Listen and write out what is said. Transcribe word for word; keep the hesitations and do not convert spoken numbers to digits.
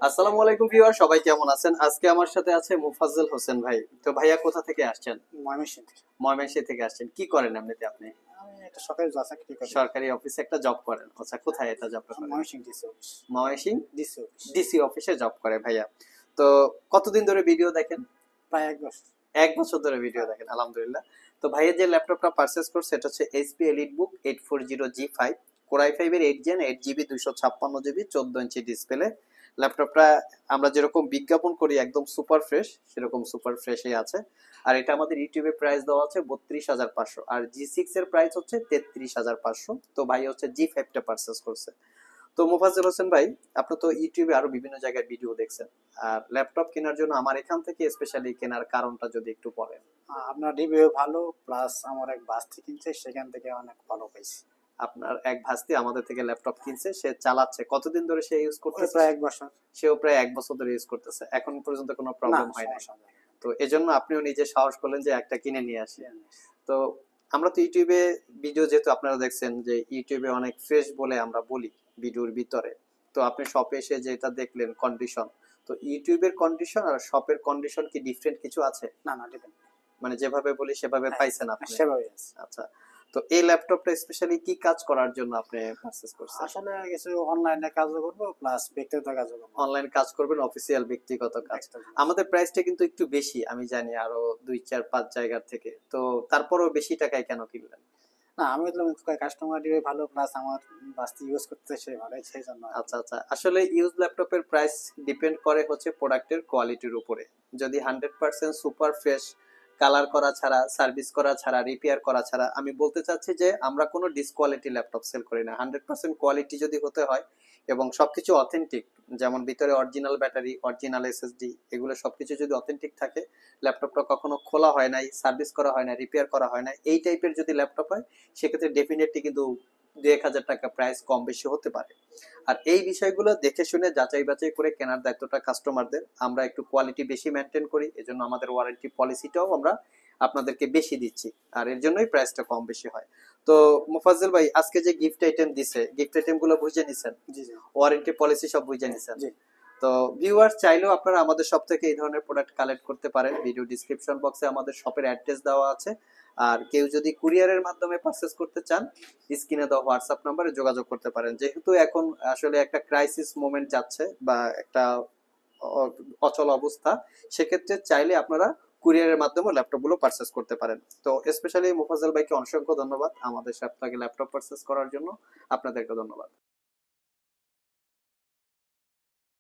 আসসালামু আলাইকুম ভিউয়ার, সবাই কেমন আছেন? আজকে আমার সাথে আছে মুফাজ্জল হোসেন ভাই। তো ভাইয়া কোথা থেকে আসছেন? ময়মনসিংহ থেকে। ময়মনসিংহ থেকে আসছেন। কি করেন এমনিতে আপনি? আমি একটা সরকারি জব চাকরি করি। সরকারি অফিসে একটা জব করেন। আচ্ছা, কোথায় এটা জবটা করেন? Mymensingh DC office. Mymensingh DC office. DC অফিসে জব করে ভাইয়া। তো কতদিন ধরে ভিডিও দেখেন? প্রায় এক বছর। এক বছর ধরে ভিডিও দেখেন, আলহামদুলিল্লাহ। তো ভাইয়া যে ল্যাপটপটা পারচেজ করছে এটা হচ্ছে HP EliteBook eight four zero G five, core i five এর এইট জেন, এইট জিবি, দুইশো ছাপ্পান্ন জিবি, চোদ্দ ইঞ্চি ডিসপ্লে। ল্যাপটপটা আমরা যেরকম বিজ্ঞাপন করি একদম সুপার ফ্রেশ, সেরকম সুপার ফ্রেশই আছে। আর এটা আমাদের ইউটিউবে প্রাইস দেওয়া আছে বত্রিশ হাজার পাঁচশো, আর জি সিক্স এর প্রাইস হচ্ছে তেত্রিশ হাজার পাঁচশো। তো ভাই হচ্ছে জি ফাইভটা পারচেজ করছে। তো মুফাজ্জল হোসেন ভাই, আপনি তো ইউটিউবে আরো বিভিন্ন জায়গায় ভিডিও দেখছেন, আর ল্যাপটপ কেনার জন্য আমার এখান থেকে স্পেশালি কেনার কারণটা যদি একটু বলেন। আহ, আপনার রিভিউ ভালো, প্লাস আমার এক বাস্তি কিনছে, সেখান থেকে অনেক ভালো পাইছি। আপনার এক ভাস্তি আমাদের থেকে ল্যাপটপ কিনছে, সে চালাচ্ছে। কতদিন ধরে সে ইউজ ওই করতেছে? প্রায় এক বছর। সেও প্রায় এক বছর ধরে ইউজ করতেছে, এখন পর্যন্ত কোনো না, প্রবলেম হয় নাই। সমস্যা নেই। তো এজন্য আপনিও নিজে সাহস করলেন যে একটা কিনে নিয়ে আসি। তো আমরা তো ইউটিউবে ভিডিও, যেহেতু আপনারা দেখছেন যে ইউটিউবে অনেক ফ্রেশ বলে আমরা বলি ভিডিওর ভিতরে, তো আপনি শপে এসে যেটা দেখলেন কন্ডিশন, তো ইউটিউবের কন্ডিশন আর শপের কন্ডিশন কি ডিফারেন্ট কিছু আছে? না না, ডিপেন্ড। মানে যেভাবে বলি সেভাবে হ্যাঁ, পাইছেন আপনি? সেভাবেই আছে। আচ্ছা, তো এই ল্যাপটপটা স্পেশালি কি কাজ করার জন্য আপনি পারচেজ করছেন? আসলে কিছু অনলাইনে কাজও করবো, প্লাস ব্যক্তিগত কাজও করবো। অনলাইন কাজ করবেন, অফিসিয়াল ব্যক্তিগত কাজ। ব্যক্তিগত। আমাদের প্রাইসটা কিন্তু একটু বেশি, আমি জানি, আরো দুই চার পাঁচ জায়গার থেকে। তো তারপরেও বেশি টাকায় কেন কিনলেন? না, আমি বললাম কাস্টমার রিভিউ ভালো, প্লাস আমার বাস্তি ইউজ করতে সে ভালো, সেই জন্য আর কি। আচ্ছা আচ্ছা, আসলে ইউজ ল্যাপটপের প্রাইস ডিপেন্ড করে হচ্ছে প্রোডাক্টের কোয়ালিটির উপরে। যদি hundred percent super fresh, colour করা ছাড়া, সার্ভিস করা ছাড়া, রিপেয়ার করা ছাড়া, আমি বলতে চাচ্ছি যে আমরা কোনো ডিসকোয়ালিটি ল্যাপটপ সেল করি না। হান্ড্রেড পার্সেন্ট কোয়ালিটি যদি হতে হয় এবং সবকিছু অথেন্টিক, যেমন ভিতরে অরিজিনাল ব্যাটারি, অরিজিনাল এসএসডি, এগুলো সবকিছু যদি অথেন্টিক থাকে, ল্যাপটপটা কখনো খোলা হয় নাই, সার্ভিস করা হয় না, রিপেয়ার করা হয় না, এই টাইপের যদি ল্যাপটপ হয়, সেক্ষেত্রে ডেফিনেটলি কিন্তু দু এক হাজার টাকা প্রাইস কম বেশি হতে পারে। আর এই বিষয়গুলো দেখে শুনে যাচাই বাছাই করে কেনার দায়িত্বটা কাস্টমারদের। আমরা একটু কোয়ালিটি বেশি মেনটেন করি, এজন্য আমাদের ওয়ারেন্টি পলিসিটাও আমরা আপনাদেরকে বেশি দিচ্ছি, আর এর জন্যই প্রাইসটা কম বেশি হয়। তো মুফাজ্জল ভাই, আজকে যে গিফট আইটেম দিছে, গিফট আইটেম গুলো বুঝে নিছেন? জি জি ওয়ারেন্টি পলিসি সব বুঝে নিছেন? জি। তো ভিউয়ার্স চাইলেও আপনারা আমাদের শপ থেকে এই ধরনের প্রোডাক্ট কালেক্ট করতে পারেন। ভিডিও ডিসক্রিপশন বক্সে আমাদের শপের অ্যাড্রেস দেওয়া আছে। আর কেউ যদি কুরিয়ারের মাধ্যমে পারচেজ করতে চান, স্ক্রিনে দেওয়া হোয়াটসঅ্যাপ নম্বরে যোগাযোগ করতে পারেন। যেহেতু এখন আসলে একটা ক্রাইসিস মোমেন্ট যাচ্ছে, বা একটা অ- অচল অবস্থা, সেক্ষেত্রে চাইলে আপনারা কুরিয়ারের মাধ্যমে ল্যাপটপ গুলো পারচেজ করতে পারেন। তো স্পেশালি মুফাজ্জল ভাইকে অসংখ্য ধন্যবাদ আমাদের শপ থেকে ল্যাপটপ পারচেজ করার জন্য। আপনাদেরকে ধন্যবাদ।